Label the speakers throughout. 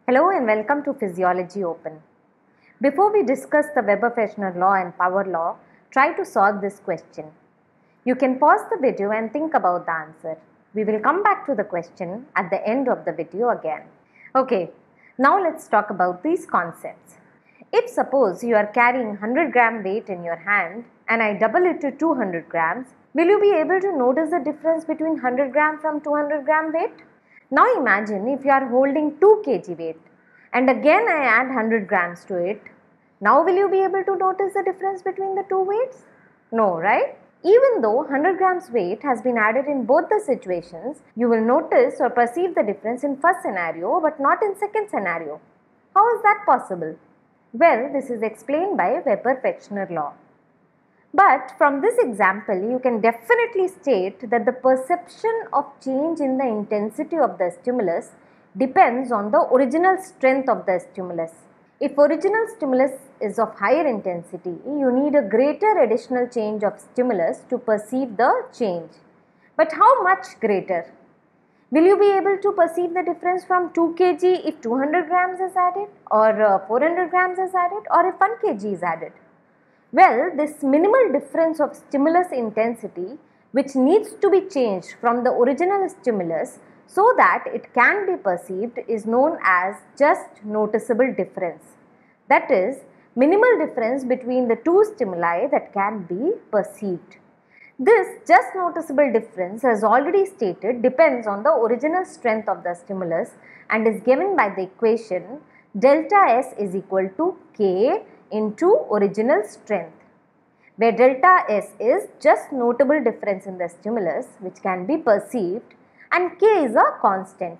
Speaker 1: Hello and welcome to Physiology Open. Before we discuss the Weber-Fechner law and power law, try to solve this question. You can pause the video and think about the answer. We will come back to the question at the end of the video again. Okay, now let's talk about these concepts. If suppose you are carrying 100 gram weight in your hand and I double it to 200 grams, will you be able to notice the difference between 100 gram from 200 gram weight? Now imagine if you are holding 2 kg weight and again I add 100 grams to it. Now will you be able to notice the difference between the two weights? No, right? Even though 100 grams weight has been added in both the situations, you will notice or perceive the difference in first scenario but not in second scenario. How is that possible? Well, this is explained by Weber-Fechner law. But from this example, you can definitely state that the perception of change in the intensity of the stimulus depends on the original strength of the stimulus. If original stimulus is of higher intensity, you need a greater additional change of stimulus to perceive the change. But how much greater? Will you be able to perceive the difference from 2 kg if 200 grams is added, or 400 grams is added, or if 1 kg is added? Well, this minimal difference of stimulus intensity which needs to be changed from the original stimulus so that it can be perceived is known as just noticeable difference. That is, minimal difference between the two stimuli that can be perceived. This just noticeable difference, as already stated, depends on the original strength of the stimulus and is given by the equation delta S is equal to K into original strength, where delta S is just notable difference in the stimulus which can be perceived and K is a constant.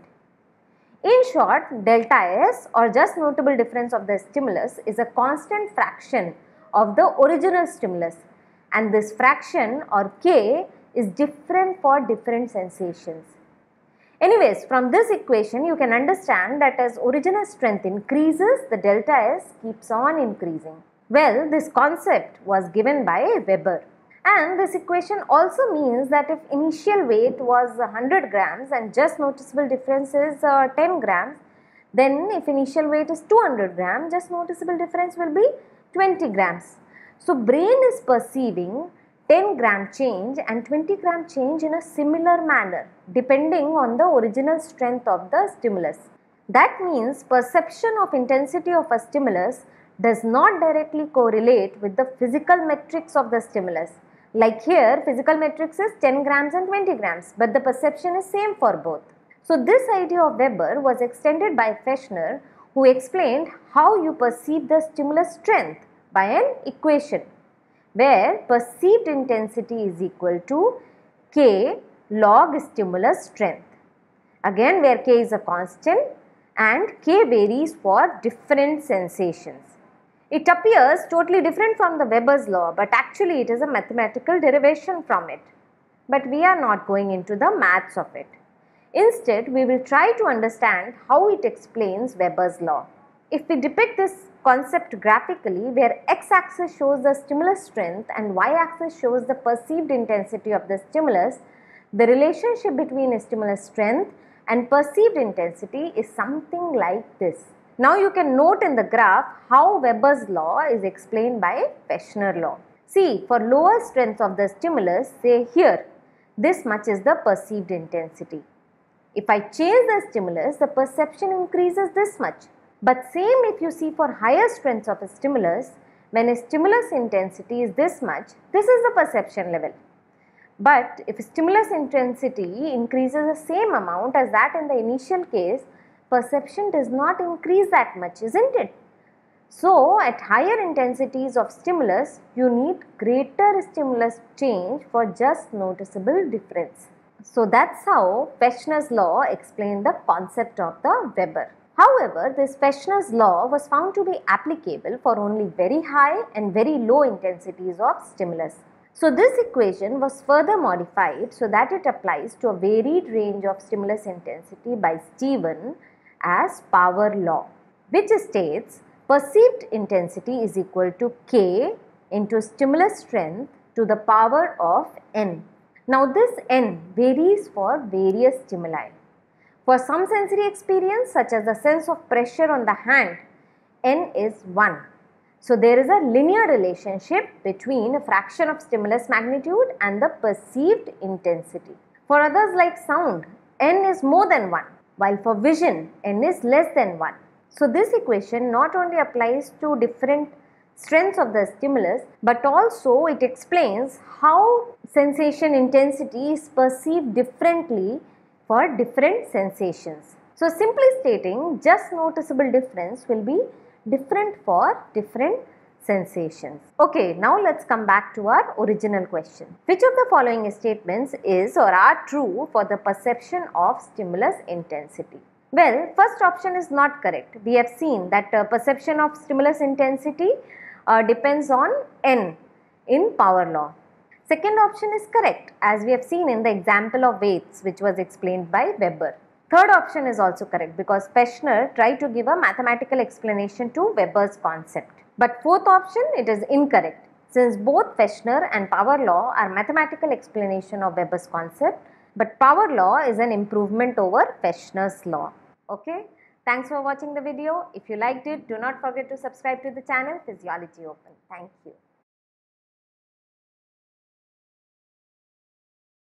Speaker 1: In short, delta S or just notable difference of the stimulus is a constant fraction of the original stimulus, and this fraction or K is different for different sensations. Anyways, from this equation you can understand that as original strength increases, the delta S keeps on increasing. Well, this concept was given by Weber, and this equation also means that if initial weight was 100 grams and just noticeable difference is 10 grams, then if initial weight is 200 grams, just noticeable difference will be 20 grams. So brain is perceiving 10 gram change and 20 gram change in a similar manner depending on the original strength of the stimulus. That means perception of intensity of a stimulus does not directly correlate with the physical metrics of the stimulus. Like here, physical metrics is 10 grams and 20 grams, but the perception is same for both. So this idea of Weber was extended by Fechner, who explained how you perceive the stimulus strength by an equation where perceived intensity is equal to K log stimulus strength. Again, where K is a constant and K varies for different sensations. It appears totally different from the Weber's law, but actually it is a mathematical derivation from it. But we are not going into the maths of it. Instead, we will try to understand how it explains Weber's law. If we depict this concept graphically, where x-axis shows the stimulus strength and y-axis shows the perceived intensity of the stimulus, the relationship between stimulus strength and perceived intensity is something like this. Now you can note in the graph how Weber's law is explained by Fechner law. See, for lower strength of the stimulus, say here, this much is the perceived intensity. If I change the stimulus, the perception increases this much. But same if you see for higher strengths of a stimulus, when a stimulus intensity is this much, this is the perception level. But if stimulus intensity increases the same amount as that in the initial case, perception does not increase that much, isn't it? So, at higher intensities of stimulus, you need greater stimulus change for just noticeable difference. So, that's how Fechner's law explained the concept of the Weber. However, this Fechner's law was found to be applicable for only very high and very low intensities of stimulus. So this equation was further modified so that it applies to a varied range of stimulus intensity by Stephen as power law, which states perceived intensity is equal to K into stimulus strength to the power of n. Now this n varies for various stimuli. For some sensory experience such as the sense of pressure on the hand, N is 1. So there is a linear relationship between a fraction of stimulus magnitude and the perceived intensity. For others like sound, N is more than 1, while for vision, N is less than 1. So this equation not only applies to different strengths of the stimulus, but also it explains how sensation intensity is perceived differently for different sensations. So simply stating, just noticeable difference will be different for different sensations. Okay, now let's come back to our original question. Which of the following statements is or are true for the perception of stimulus intensity? Well, first option is not correct. We have seen that perception of stimulus intensity depends on N in power law. Second option is correct, as we have seen in the example of weights which was explained by Weber. Third option is also correct because Fechner tried to give a mathematical explanation to Weber's concept. But fourth option, it is incorrect, since both Fechner and power law are mathematical explanation of Weber's concept, but power law is an improvement over Fechner's law. Okay, thanks for watching the video. If you liked it, do not forget to subscribe to the channel Physiology Open. Thank you.